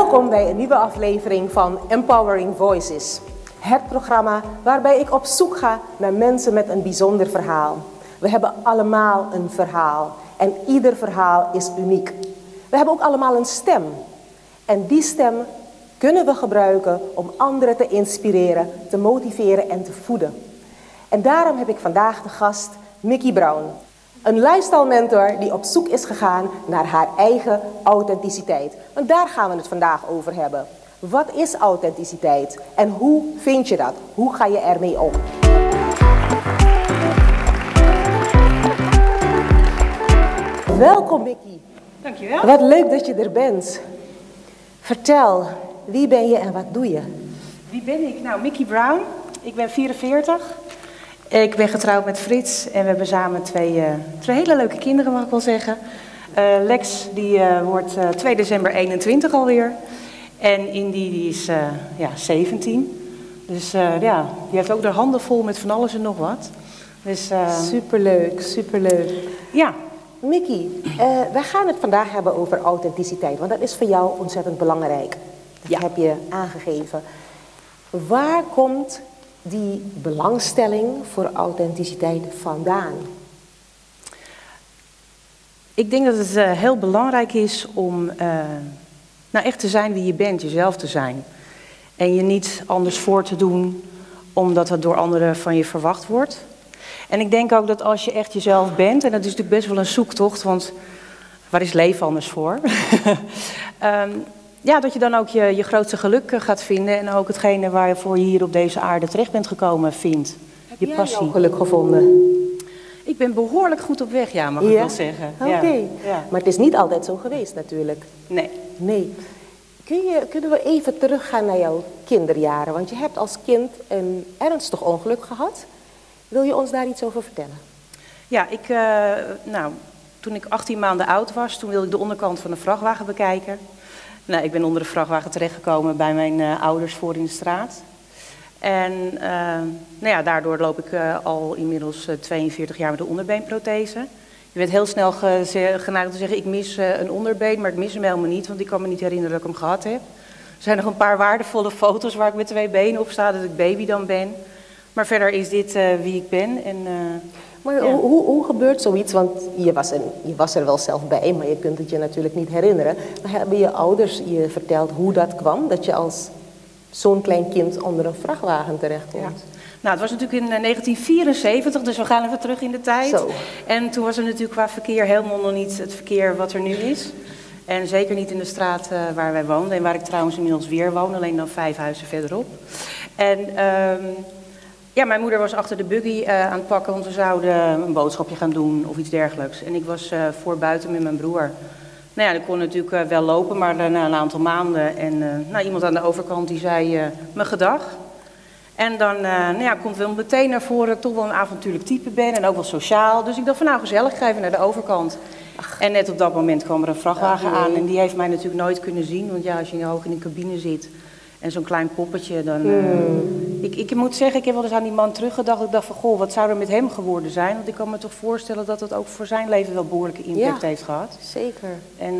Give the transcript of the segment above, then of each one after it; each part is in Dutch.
Welkom bij een nieuwe aflevering van Empowering Voices. Het programma waarbij ik op zoek ga naar mensen met een bijzonder verhaal. We hebben allemaal een verhaal en ieder verhaal is uniek. We hebben ook allemaal een stem. En die stem kunnen we gebruiken om anderen te inspireren, te motiveren en te voeden. En daarom heb ik vandaag de gast Mickey Brown. Een lifestyle mentor die op zoek is gegaan naar haar eigen authenticiteit. Want daar gaan we het vandaag over hebben. Wat is authenticiteit en hoe vind je dat? Hoe ga je ermee om? Welkom Mickey. Dankjewel. Wat leuk dat je er bent. Vertel, wie ben je en wat doe je? Wie ben ik? Nou, Mickey Brown. Ik ben 44. Ik ben getrouwd met Frits en we hebben samen twee hele leuke kinderen, mag ik wel zeggen. Lex, die wordt 2 december 21 alweer. En Indy, die is 17. Dus die heeft ook de handen vol met van alles en nog wat. Dus, Superleuk, superleuk. Ja. Mickey, wij gaan het vandaag hebben over authenticiteit, want dat is voor jou ontzettend belangrijk. Dat heb je aangegeven. Waar komt die belangstelling voor authenticiteit vandaan? Ik denk dat het heel belangrijk is om echt te zijn wie je bent, jezelf te zijn. En je niet anders voor te doen omdat het door anderen van je verwacht wordt. En ik denk ook dat als je echt jezelf bent, en dat is natuurlijk best wel een zoektocht, want waar is leven anders voor? Dat je dan ook je grootste geluk gaat vinden en ook hetgene waarvoor je hier op deze aarde terecht bent gekomen vindt. Heb jij jouw geluk gevonden? Ik ben behoorlijk goed op weg, mag ik wel zeggen. Oké. Ja. Maar het is niet altijd zo geweest natuurlijk. Nee. Kunnen we even teruggaan naar jouw kinderjaren? Want je hebt als kind een ernstig ongeluk gehad. Wil je ons daar iets over vertellen? Ja, toen ik 18 maanden oud was, toen wilde ik de onderkant van een vrachtwagen bekijken. Nou, ik ben onder de vrachtwagen terechtgekomen bij mijn ouders voor in de straat. En daardoor loop ik al inmiddels 42 jaar met een onderbeenprothese. Je bent heel snel geneigd te zeggen, ik mis een onderbeen, maar ik mis hem helemaal niet, want ik kan me niet herinneren dat ik hem gehad heb. Er zijn nog een paar waardevolle foto's waar ik met 2 benen op sta, dat ik baby dan ben. Maar verder is dit wie ik ben. Maar hoe gebeurt zoiets? Want je was er wel zelf bij, maar je kunt het je natuurlijk niet herinneren. Maar hebben je ouders je verteld hoe dat kwam? Dat je als zo'n klein kind onder een vrachtwagen terechtkomt? Ja. Nou, het was natuurlijk in 1974, dus we gaan even terug in de tijd. Zo. En toen was er natuurlijk qua verkeer helemaal nog niet het verkeer wat er nu is. En zeker niet in de straat waar wij woonden. En waar ik trouwens inmiddels weer woon, alleen dan 5 huizen verderop. En mijn moeder was achter de buggy aan het pakken, want we zouden een boodschapje gaan doen of iets dergelijks. En ik was voor buiten met mijn broer. Nou ja, ik kon natuurlijk wel lopen, maar na een aantal maanden. En iemand aan de overkant die zei me gedag. En dan komt wel meteen naar voren dat ik toch wel een avontuurlijk type ben en ook wel sociaal. Dus ik dacht van nou gezellig, ik ga even naar de overkant. En net op dat moment kwam er een vrachtwagen aan en die heeft mij natuurlijk nooit kunnen zien. Want ja, als je hoog in de cabine zit en zo'n klein poppetje, dan... Ik moet zeggen, ik heb wel eens aan die man teruggedacht. Ik dacht van, goh, wat zou er met hem geworden zijn? Want ik kan me toch voorstellen dat het ook voor zijn leven wel behoorlijke impact heeft gehad. Zeker.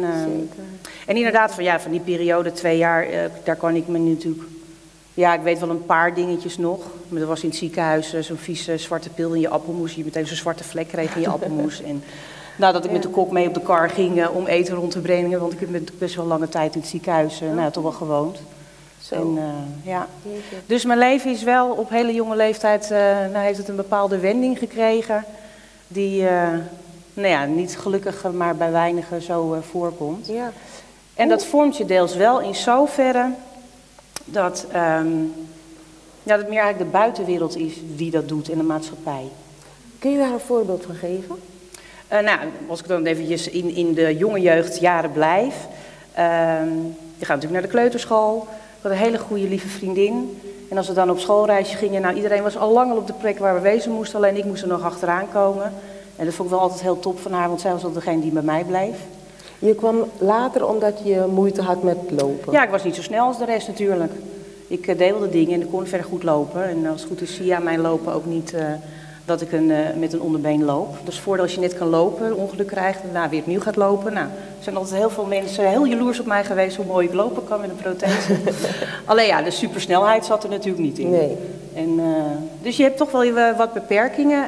En inderdaad, van die periode 2 jaar, daar kan ik me natuurlijk... Ja, ik weet wel een paar dingetjes nog. Maar er was in het ziekenhuis zo'n vieze zwarte pil in je appelmoes. Je meteen zo'n zwarte vlek kreeg in je appelmoes. En nadat ik met de kok mee op de kar ging om eten rond te brengen. Want ik heb best wel lange tijd in het ziekenhuis toch wel gewoond. Zo. Dus mijn leven is wel op hele jonge leeftijd, heeft het een bepaalde wending gekregen. Die niet gelukkig, maar bij weinigen zo voorkomt. Ja. En dat vormt je deels wel in zoverre dat het meer eigenlijk de buitenwereld is die dat doet in de maatschappij. Kun je daar een voorbeeld van geven? Als ik dan eventjes in de jonge jeugdjaren blijf. Je gaat natuurlijk naar de kleuterschool. Ik had een hele goede lieve vriendin. En als we dan op schoolreisje gingen, iedereen was al lang al op de plek waar we wezen moesten. Alleen ik moest er nog achteraan komen. En dat vond ik wel altijd heel top van haar, want zij was altijd degene die bij mij bleef. Je kwam later omdat je moeite had met lopen? Ja, ik was niet zo snel als de rest natuurlijk. Ik deed wel de dingen en ik kon verder goed lopen. En als het goed is zie je aan mijn lopen ook niet dat ik met een onderbeen loop. Dus voordeel als je net kan lopen, een ongeluk krijgt en daarna weer opnieuw gaat lopen. Nou, er zijn altijd heel veel mensen heel jaloers op mij geweest hoe mooi ik lopen kan met een prothese. Alleen ja, de supersnelheid zat er natuurlijk niet in. Nee. En, dus je hebt toch wel wat beperkingen.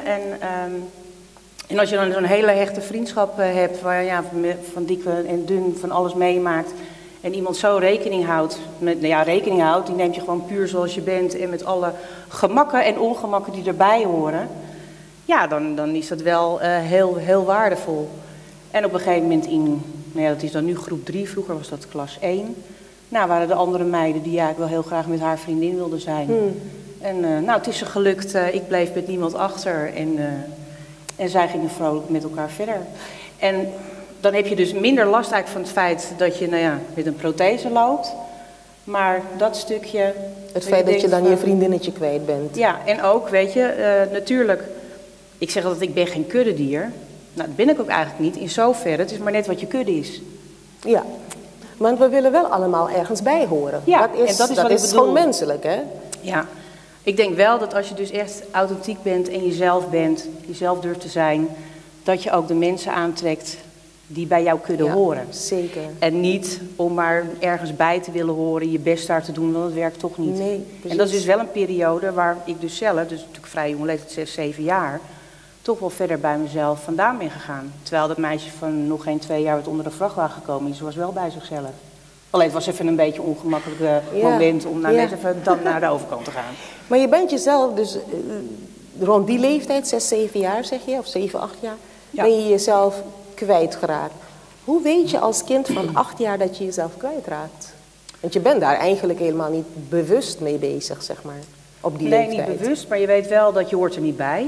En als je dan zo'n hele hechte vriendschap hebt, waar ja, van dik en dun van alles meemaakt. En iemand zo rekening houdt, die neemt je gewoon puur zoals je bent en met alle gemakken en ongemakken die erbij horen. Ja, dan is dat wel heel, heel waardevol. En op een gegeven moment dat is dan nu groep 3, vroeger was dat klas 1. Nou, waren de andere meiden die eigenlijk wel heel graag met haar vriendin wilden zijn. En het is er gelukt, ik bleef met niemand achter en zij gingen vrolijk met elkaar verder. En dan heb je dus minder last eigenlijk van het feit dat je met een prothese loopt. Maar dat stukje... Het feit dat je dan je vriendinnetje kwijt bent. Ja, en ook, weet je, natuurlijk... Ik zeg altijd, ik ben geen kuddedier. Nou, dat ben ik ook eigenlijk niet. In zoverre, het is maar net wat je kudde is. Ja, want we willen wel allemaal ergens bij horen. Ja, dat is gewoon menselijk, hè? Ja, ik denk wel dat als je dus echt authentiek bent en jezelf durft te zijn... dat je ook de mensen aantrekt die bij jou kudde horen. Zeker. En niet om maar ergens bij te willen horen, je best daar te doen, want dat werkt toch niet. Nee, precies. En dat is dus wel een periode waar ik dus zelf, dus natuurlijk vrij jong leeftijd, 6, 7 jaar... toch wel verder bij mezelf vandaan ben gegaan. Terwijl dat meisje van nog geen 2 jaar wat onder de vrachtwagen gekomen is, was wel bij zichzelf. Alleen het was even een beetje een ongemakkelijk moment om net even dan naar de overkant te gaan. Maar je bent jezelf dus rond die leeftijd, 6, 7 jaar zeg je, of 7, 8 jaar, ben je jezelf kwijtgeraakt. Hoe weet je als kind van 8 jaar dat je jezelf kwijtraakt? Want je bent daar eigenlijk helemaal niet bewust mee bezig, zeg maar, op die leeftijd. Nee, niet bewust, maar je weet wel dat je hoort er niet bij.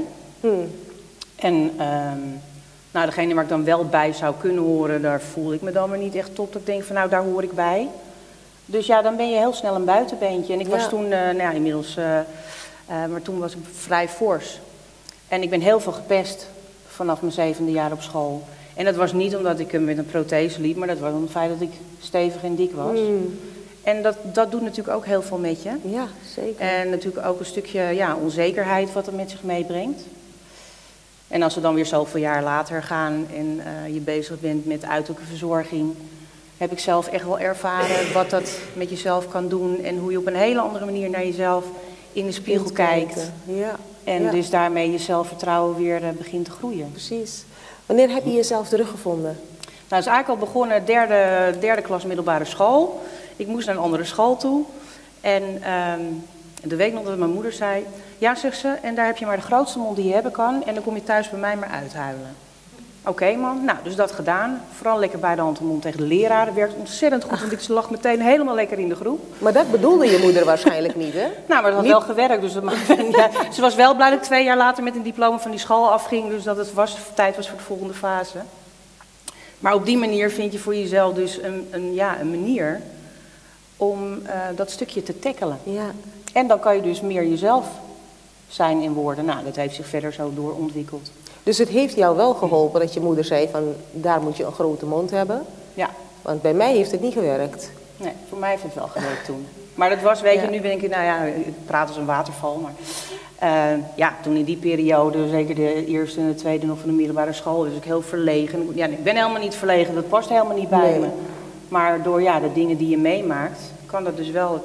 En degene waar ik dan wel bij zou kunnen horen, daar voel ik me dan maar niet echt op. Dat ik denk van daar hoor ik bij. Dus ja, dan ben je heel snel een buitenbeentje. En ik was toen, inmiddels, maar toen was ik vrij fors. En ik ben heel veel gepest vanaf mijn 7e jaar op school. En dat was niet omdat ik met een prothese liep, maar dat was om het feit dat ik stevig en dik was. En dat doet natuurlijk ook heel veel met je. Ja, zeker. En natuurlijk ook een stukje onzekerheid wat het met zich meebrengt. En als we dan weer zoveel jaar later gaan en je bezig bent met uiterlijke verzorging, heb ik zelf echt wel ervaren wat dat met jezelf kan doen en hoe je op een hele andere manier naar jezelf in de spiegel kijkt. Ja. En dus daarmee je zelfvertrouwen weer begint te groeien. Precies. Wanneer heb je jezelf teruggevonden? Nou, het is eigenlijk al begonnen, derde klas middelbare school. Ik moest naar een andere school toe. En de week nog dat mijn moeder zei, ja, zegt ze, en daar heb je maar de grootste mond die je hebben kan. En dan kom je thuis bij mij maar uithuilen. Oké, man. Nou, dus dat gedaan. Vooral lekker bij de hand en mond tegen de leraar. Dat werkt ontzettend goed, want ik lag meteen helemaal lekker in de groep. Maar dat bedoelde je moeder waarschijnlijk niet, hè? Nou, maar dat had wel gewerkt. Dus ze was wel blij dat ik 2 jaar later met een diploma van die school afging. Dus dat het tijd was voor de volgende fase. Maar op die manier vind je voor jezelf dus een manier om dat stukje te tackelen. Ja. En dan kan je dus meer jezelf zijn in woorden. Nou, dat heeft zich verder zo doorontwikkeld. Dus het heeft jou wel geholpen dat je moeder zei van, daar moet je een grote mond hebben? Ja. Want bij mij heeft het niet gewerkt. Nee, voor mij heeft het wel gewerkt toen. Maar dat was, weet je, nu denk ik, ik praat als een waterval. Maar toen in die periode, zeker de eerste en de tweede nog van de middelbare school, dus ik heel verlegen. Ja, ik ben helemaal niet verlegen, dat past helemaal niet bij me. Maar door de dingen die je meemaakt, kan dat dus wel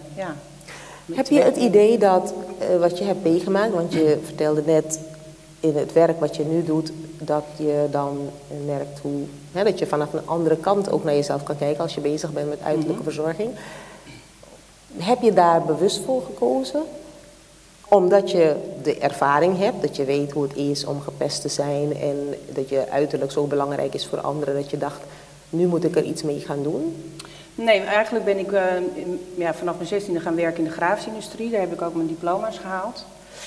Heb je het idee dat wat je hebt meegemaakt, want je vertelde net in het werk wat je nu doet, dat je dan merkt dat je vanaf een andere kant ook naar jezelf kan kijken als je bezig bent met uiterlijke verzorging. Heb je daar bewust voor gekozen? Omdat je de ervaring hebt, dat je weet hoe het is om gepest te zijn en dat je uiterlijk zo belangrijk is voor anderen, dat je dacht, nu moet ik er iets mee gaan doen? Nee, eigenlijk ben ik vanaf mijn 16e gaan werken in de grafische industrie. Daar heb ik ook mijn diploma's gehaald.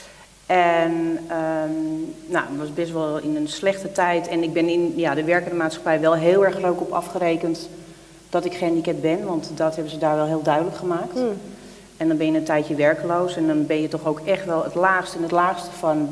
En het was best wel in een slechte tijd. En ik ben in de werkende maatschappij wel heel erg ook op afgerekend dat ik gehandicapt ben. Want dat hebben ze daar wel heel duidelijk gemaakt. En dan ben je een tijdje werkloos. En dan ben je toch ook echt wel het laagste van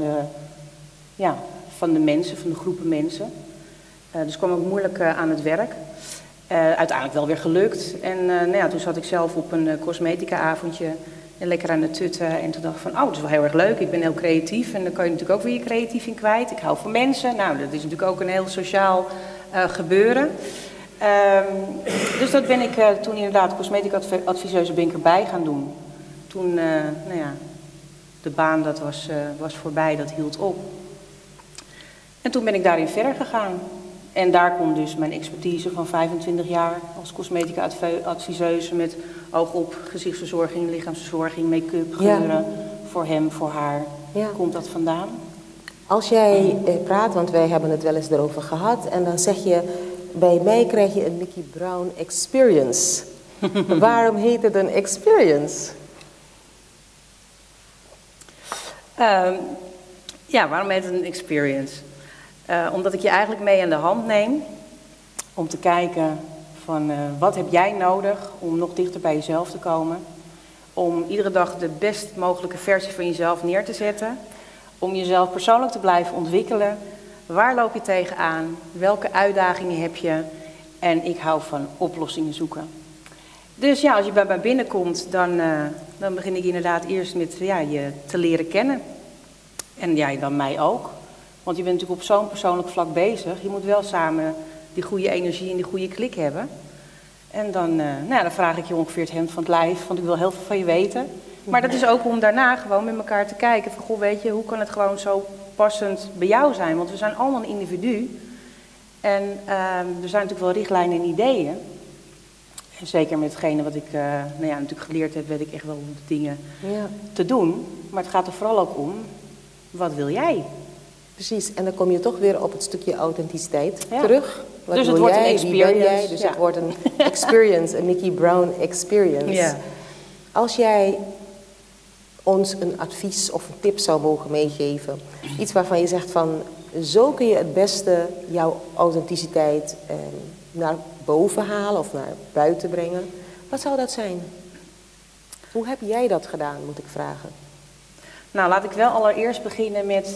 de mensen, van de groepen mensen. Dus kwam ook moeilijk aan het werk. Uiteindelijk wel weer gelukt. En toen zat ik zelf op een cosmetica-avondje. En lekker aan het tutten. En toen dacht ik van, oh, dat is wel heel erg leuk. Ik ben heel creatief. En dan kan je natuurlijk ook weer je creatief in kwijt. Ik hou van mensen. Nou, dat is natuurlijk ook een heel sociaal gebeuren. Dus dat ben ik toen inderdaad cosmetica-adviseuse ben ik erbij gaan doen. Toen, nou ja, de baan dat was voorbij, dat hield op. En toen ben ik daarin verder gegaan. En daar komt dus mijn expertise van 25 jaar als cosmetica-adviseuse met oog op gezichtsverzorging, lichaamsverzorging, make-up, geuren, voor hem, voor haar. Ja. Komt dat vandaan? Als jij praat, want wij hebben het wel eens erover gehad, en dan zeg je, bij mij krijg je een Mickey Brown experience. Waarom heet het een experience? Ja, waarom heet het een experience? Omdat ik je eigenlijk mee aan de hand neem om te kijken van wat heb jij nodig om nog dichter bij jezelf te komen. Om iedere dag de best mogelijke versie van jezelf neer te zetten. Om jezelf persoonlijk te blijven ontwikkelen. Waar loop je tegenaan? Welke uitdagingen heb je? En ik hou van oplossingen zoeken. Dus ja, als je bij mij binnenkomt, dan begin ik inderdaad eerst met je te leren kennen. En ja, dan mij ook. Want je bent natuurlijk op zo'n persoonlijk vlak bezig. Je moet wel samen die goede energie en die goede klik hebben. En dan vraag ik je ongeveer het hemd van het lijf, want ik wil heel veel van je weten. Maar dat is ook om daarna gewoon met elkaar te kijken van, goh, weet je, hoe kan het gewoon zo passend bij jou zijn? Want we zijn allemaal een individu. En er zijn natuurlijk wel richtlijnen en ideeën. En zeker met hetgene wat ik natuurlijk geleerd heb, weet ik echt wel hoe de dingen te doen. Maar het gaat er vooral ook om, wat wil jij? Precies, en dan kom je toch weer op het stukje authenticiteit terug. Wat dus het wordt een experience. Wie ben jij? Dus het wordt een experience, een Mickey Brown experience. Ja. Als jij ons een advies of een tip zou mogen meegeven, iets waarvan je zegt van, zo kun je het beste jouw authenticiteit naar boven halen of naar buiten brengen. Wat zou dat zijn? Hoe heb jij dat gedaan, moet ik vragen? Nou, laat ik wel allereerst beginnen met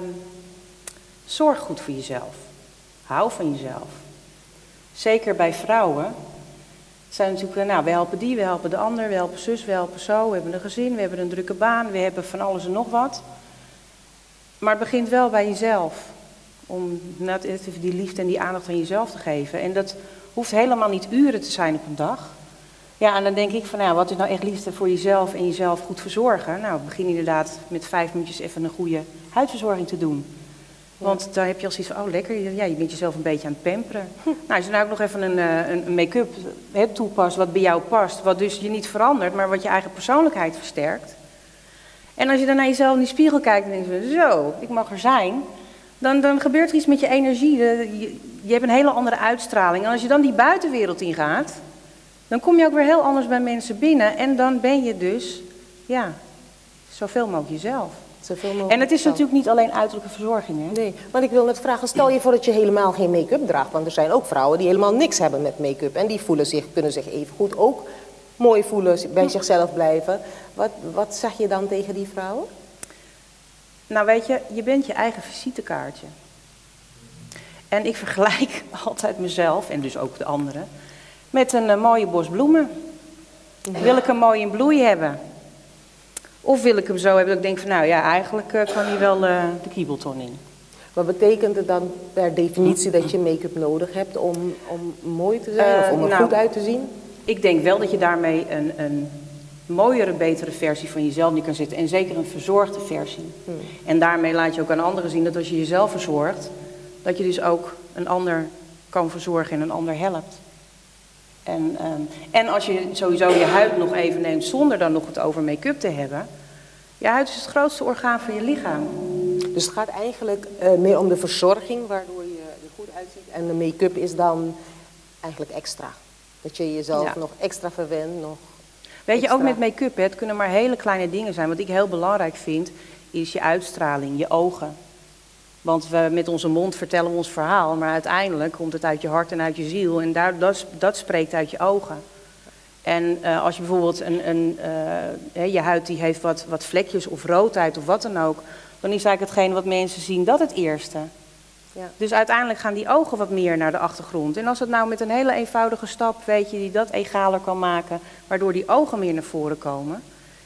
zorg goed voor jezelf. Hou van jezelf. Zeker bij vrouwen. Zijn natuurlijk, we helpen die, we helpen de ander, we helpen zus, we helpen zo. We hebben een gezin, we hebben een drukke baan, we hebben van alles en nog wat. Maar het begint wel bij jezelf. Om even die liefde en die aandacht aan jezelf te geven. En dat hoeft helemaal niet uren te zijn op een dag. Ja, en dan denk ik van, wat is nou echt liefde voor jezelf en jezelf goed verzorgen? Nou, begin inderdaad met 5 minuutjes even een goede huidverzorging te doen. Want dan heb je al zoiets van, oh lekker, je bent jezelf een beetje aan het pamperen. Nou, als je nou ook nog even een make-up toepast wat bij jou past, wat dus je niet verandert, maar wat je eigen persoonlijkheid versterkt. En als je dan naar jezelf in die spiegel kijkt en denkt van, zo, ik mag er zijn, dan gebeurt er iets met je energie. Je hebt een hele andere uitstraling. En als je dan die buitenwereld ingaat, dan kom je ook weer heel anders bij mensen binnen. En dan ben je dus, zoveel mogelijk jezelf. En het is natuurlijk niet alleen uiterlijke verzorging, hè? Nee, want ik wil net vragen, stel je voor dat je helemaal geen make-up draagt. Want er zijn ook vrouwen die helemaal niks hebben met make-up. En die kunnen zich even goed ook mooi voelen, bij zichzelf blijven. Wat zeg je dan tegen die vrouwen? Nou weet je, je bent je eigen visitekaartje. En ik vergelijk altijd mezelf, en dus ook de anderen, met een mooie bos bloemen. Wil ik hem mooi in bloei hebben? Of wil ik hem zo hebben dat ik denk van, eigenlijk kan hij wel de kiebelton in. Wat betekent het dan per definitie dat je make-up nodig hebt om mooi te zijn of om er goed uit te zien? Ik denk wel dat je daarmee een mooiere, betere versie van jezelf niet kan zetten. En zeker een verzorgde versie. En daarmee laat je ook aan anderen zien dat als je jezelf verzorgt, dat je dus ook een ander kan verzorgen en een ander helpt. En als je sowieso je huid nog even neemt zonder dan nog het over make-up te hebben. Je huid is het grootste orgaan van je lichaam. Dus het gaat eigenlijk meer om de verzorging waardoor je er goed uitziet. En de make-up is dan eigenlijk extra. Dat je jezelf nog extra verwendt. Weet je, ook met make-up, het kunnen maar hele kleine dingen zijn. Wat ik heel belangrijk vind, is je uitstraling, je ogen. Want we met onze mond vertellen we ons verhaal, maar uiteindelijk komt het uit je hart en uit je ziel. En dat spreekt uit je ogen. En als je bijvoorbeeld je huid die heeft wat vlekjes of roodheid of wat dan ook, dan is eigenlijk hetgeen wat mensen zien dat het eerste. Ja. Dus uiteindelijk gaan die ogen wat meer naar de achtergrond. En als het nou met een hele eenvoudige stap, weet je, die dat egaler kan maken, waardoor die ogen meer naar voren komen.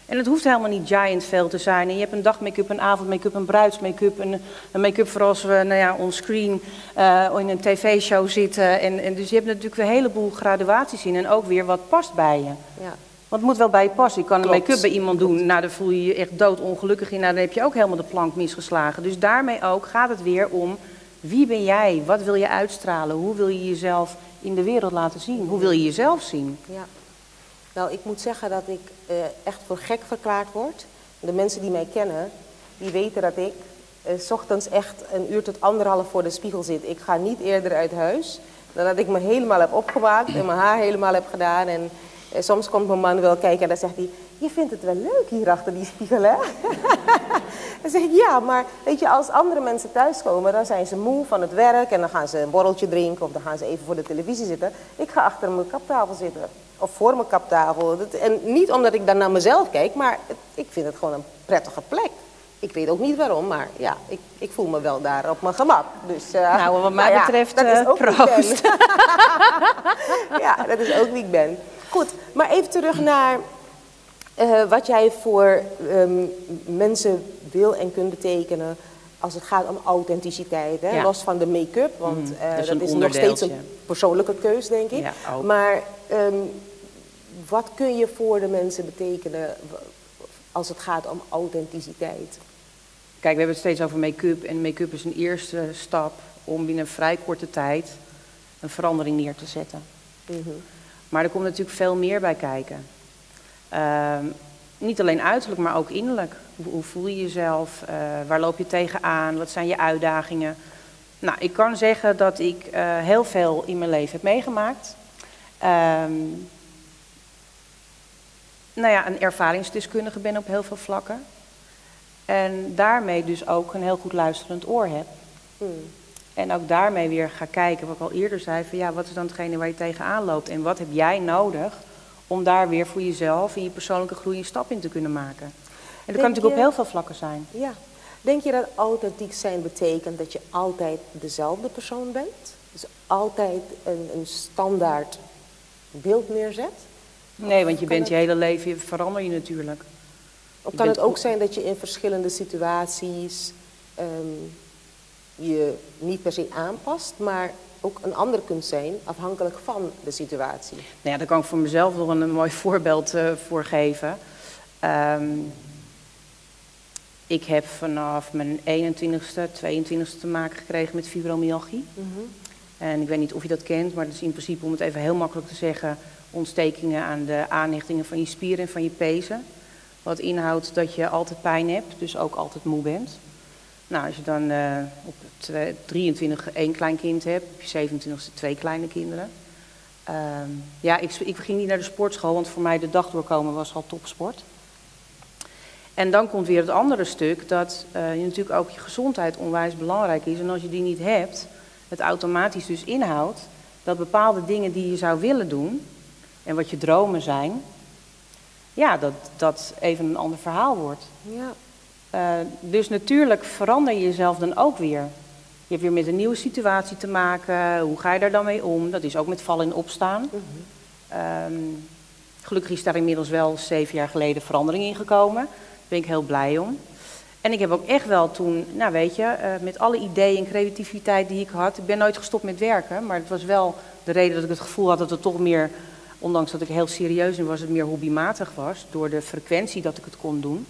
En het hoeft helemaal niet giant veel te zijn. En je hebt een dagmake-up, een avondmake-up, een bruidsmake-up, een make-up voor als we onscreen in een tv-show zitten. En dus je hebt natuurlijk een heleboel graduaties in en ook weer wat past bij je. Ja. Want het moet wel bij je passen. Je kan een Klopt. make-up bij iemand doen, nou dan voel je je echt doodongelukkig in. Nou dan heb je ook helemaal de plank misgeslagen. Dus daarmee ook gaat het weer om, wie ben jij? Wat wil je uitstralen? Hoe wil je jezelf in de wereld laten zien? Hoe wil je jezelf zien? Ja. Nou, ik moet zeggen dat ik echt voor gek verklaard word. De mensen die mij kennen, die weten dat ik 's ochtends echt 1 uur tot 1,5 voor de spiegel zit. Ik ga niet eerder uit huis dan dat ik me helemaal heb opgemaakt en mijn haar helemaal heb gedaan. En soms komt mijn man wel kijken en dan zegt hij, je vindt het wel leuk hier achter die spiegel, hè? Dan zeg ik, ja, maar weet je, als andere mensen thuiskomen, dan zijn ze moe van het werk en dan gaan ze een borreltje drinken of dan gaan ze even voor de televisie zitten. Ik ga achter mijn kaptafel zitten of voor mijn kaptafel. En niet omdat ik dan naar mezelf kijk, maar ik vind het gewoon een prettige plek. Ik weet ook niet waarom, maar ja, ik voel me wel daar op mijn gemak. Dus, nou, wat mij betreft, dat is ook proost. wie ik ben. Ja, dat is ook wie ik ben. Goed, maar even terug naar wat jij voor mensen wil en kunt betekenen als het gaat om authenticiteit. Hè? Ja. Los van de make-up, want dat is nog steeds een persoonlijke keus, denk ik. Ja, ook. Maar wat kun je voor de mensen betekenen als het gaat om authenticiteit? Kijk, we hebben het steeds over make-up. En make-up is een eerste stap om binnen een vrij korte tijd een verandering neer te zetten. Mm-hmm. Maar er komt natuurlijk veel meer bij kijken. Niet alleen uiterlijk, maar ook innerlijk. Hoe voel je jezelf? Waar loop je tegenaan? Wat zijn je uitdagingen? Nou, ik kan zeggen dat ik heel veel in mijn leven heb meegemaakt. Een ervaringsdeskundige ben op heel veel vlakken. En daarmee dus ook een heel goed luisterend oor heb. En ook daarmee weer ga kijken, wat ik al eerder zei, van ja, wat is dan hetgene waar je tegenaan loopt? En wat heb jij nodig om daar weer voor jezelf in je persoonlijke groei een stap in te kunnen maken? En dat kan natuurlijk op heel veel vlakken zijn. Ja. Denk je dat authentiek zijn betekent dat je altijd dezelfde persoon bent? Dus altijd een standaard beeld neerzet? Nee, want je bent je hele leven, verander je natuurlijk. Of kan het ook zijn dat je in verschillende situaties je niet per se aanpast, maar ook een ander kunt zijn afhankelijk van de situatie? Nou ja, daar kan ik voor mezelf nog een mooi voorbeeld voor geven. Ik heb vanaf mijn 21ste, 22ste te maken gekregen met fibromyalgie. Mm-hmm. En ik weet niet of je dat kent, maar dat is in principe, om het even heel makkelijk te zeggen, ontstekingen aan de aanhechtingen van je spieren en van je pezen. Wat inhoudt dat je altijd pijn hebt, dus ook altijd moe bent. Nou, als je dan op 23 1 klein kind hebt, op je 27ste 2 kleine kinderen. Ik ging niet naar de sportschool, want voor mij de dag doorkomen was al topsport. En dan komt weer het andere stuk, dat je natuurlijk ook je gezondheid onwijs belangrijk is. En als je die niet hebt, het automatisch dus inhoudt dat bepaalde dingen die je zou willen doen en wat je dromen zijn, ja, dat even een ander verhaal wordt. Ja. Dus natuurlijk verander je jezelf dan ook weer. Je hebt weer met een nieuwe situatie te maken. Hoe ga je daar dan mee om? Dat is ook met vallen en opstaan. Mm-hmm. Gelukkig is daar inmiddels wel 7 jaar geleden verandering in gekomen. Daar ben ik heel blij om. En ik heb ook echt wel toen, nou weet je, met alle ideeën en creativiteit die ik had. Ik ben nooit gestopt met werken, maar het was wel de reden dat ik het gevoel had dat het toch meer, ondanks dat ik heel serieus in was, het meer hobbymatig was. Door de frequentie dat ik het kon doen.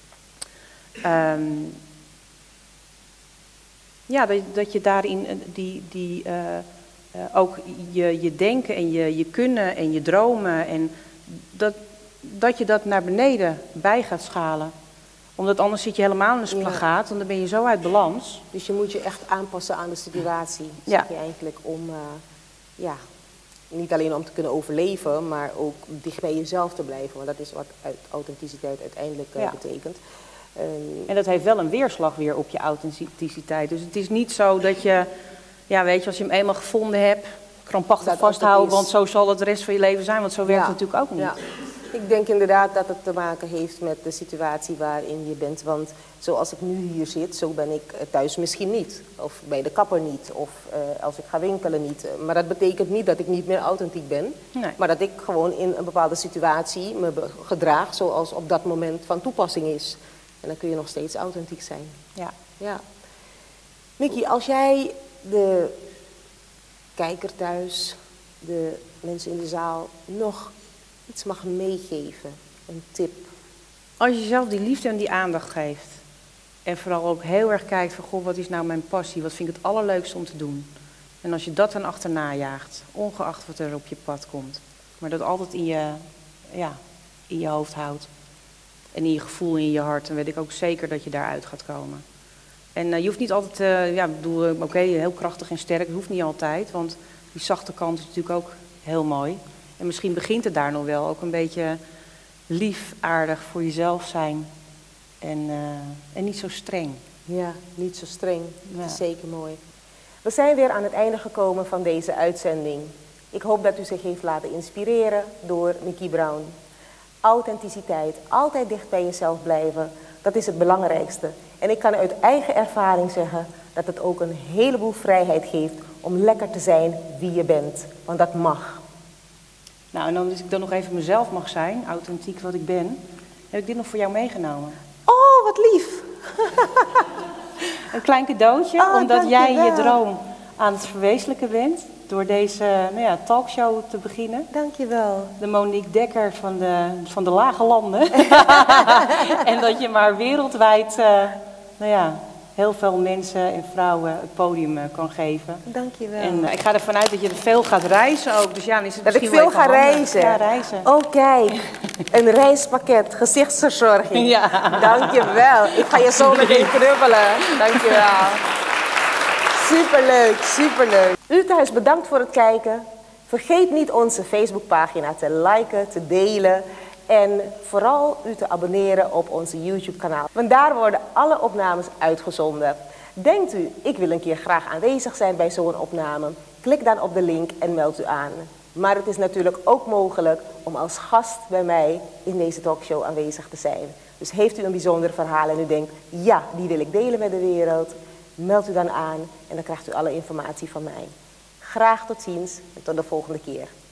Dat je daarin ook je denken en je kunnen en je dromen, en dat je dat naar beneden bij gaat schalen. Omdat anders zit je helemaal in een splagaat, want dan ben je zo uit balans. Dus je moet je echt aanpassen aan de situatie, Ja. zeg je eigenlijk, om niet alleen om te kunnen overleven, maar ook dicht bij jezelf te blijven. Want dat is wat authenticiteit uiteindelijk betekent. En dat heeft wel een weerslag weer op je authenticiteit. Dus het is niet zo dat je, ja weet je, als je hem eenmaal gevonden hebt, krampachtig vasthouden, want zo zal het de rest van je leven zijn. Want zo werkt het natuurlijk ook niet. Ja. Ik denk inderdaad dat het te maken heeft met de situatie waarin je bent. Want zoals ik nu hier zit, zo ben ik thuis misschien niet. Of bij de kapper niet. Of als ik ga winkelen niet. Maar dat betekent niet dat ik niet meer authentiek ben. Nee. Maar dat ik gewoon in een bepaalde situatie me gedraag zoals op dat moment van toepassing is. En dan kun je nog steeds authentiek zijn. Ja. Ja. Nikki, als jij de kijker thuis, de mensen in de zaal nog iets mag meegeven, een tip. Als je zelf die liefde en die aandacht geeft. En vooral ook heel erg kijkt van, goh, wat is nou mijn passie? Wat vind ik het allerleukste om te doen? En als je dat dan achterna jaagt, ongeacht wat er op je pad komt. Maar dat altijd in je hoofd houdt. En in je gevoel, in je hart. Dan weet ik ook zeker dat je daaruit gaat komen. En je hoeft niet altijd, heel krachtig en sterk. Dat hoeft niet altijd. Want die zachte kant is natuurlijk ook heel mooi. En misschien begint het daar nog wel. Ook een beetje lief, aardig voor jezelf zijn. En niet zo streng. Ja, niet zo streng. Ja. Dat is zeker mooi. We zijn weer aan het einde gekomen van deze uitzending. Ik hoop dat u zich heeft laten inspireren door Nikki Brown. Authenticiteit, altijd dicht bij jezelf blijven, dat is het belangrijkste. En ik kan uit eigen ervaring zeggen dat het ook een heleboel vrijheid geeft om lekker te zijn wie je bent. Want dat mag. Nou, en dan, als ik dan nog even mezelf mag zijn, authentiek wat ik ben, heb ik dit nog voor jou meegenomen. Oh, wat lief! Een klein cadeautje, Oh, omdat jij je dankjewel. droom aan het verwezenlijken bent. Door deze talkshow te beginnen. Dankjewel. De Monique Dekker van de lage landen. En dat je maar wereldwijd heel veel mensen en vrouwen het podium kan geven. Dankjewel. En ik ga ervan uit dat je er veel gaat reizen ook. Dus ja, dan is het Dat ik misschien veel wel ga even handig. reizen. Ja, reizen. Oh kijk, een reispakket, gezichtsverzorging. Ja. Dankjewel. Ik ga je zo meteen knuffelen. Dankjewel. Superleuk, superleuk. U thuis bedankt voor het kijken. Vergeet niet onze Facebookpagina te liken, te delen. En vooral u te abonneren op onze YouTube-kanaal. Want daar worden alle opnames uitgezonden. Denkt u, ik wil een keer graag aanwezig zijn bij zo'n opname? Klik dan op de link en meld u aan. Maar het is natuurlijk ook mogelijk om als gast bij mij in deze talkshow aanwezig te zijn. Dus heeft u een bijzonder verhaal en u denkt, ja, die wil ik delen met de wereld. Meld u dan aan en dan krijgt u alle informatie van mij. Graag tot ziens en tot de volgende keer.